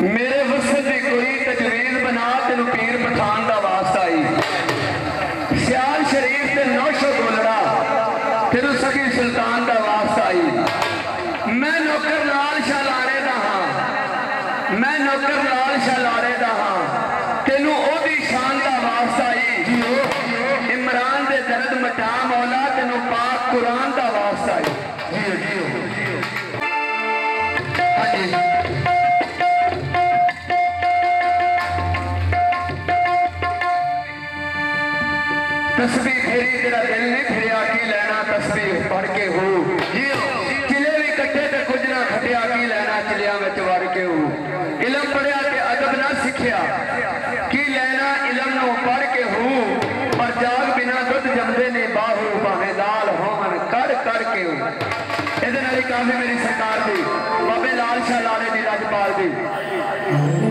मेरे वसत की कोई तजवीज बना तेन पीर पठान का वास्ता आई सियाल शरीफ ते नौशो गोलड़ा तेन सगी सुल्तान का वास्ता आई। मैं नौकर लाल शाह लाड़े दा हाँ, मैं नौकर लाल शाह लाड़े दा हाँ, तेनू ओदी शान का वास्ता आई। इमरान दे दर्द मटा मौला तेनू पाक कुरान का वास्ता आई। तस्बीह फेरी तेरा दिल नहीं फिरिया की लैना तस्बीह पढ़ के हो। किले भी कट्टे ते कुछ ना खटिया की लैना चिलिया में वड़ के हो। इलम पढ़िया ते अदब ना सिखिया की लैना इलम नो पढ़ के हो। पर जाग बिना दुध जमदे ने बाहू भावे दाल होवन कर के हो। इहदे नाल ही काफी मेरी सरकार दी बाबे लाल शाह लाड़े दी रजपाल दी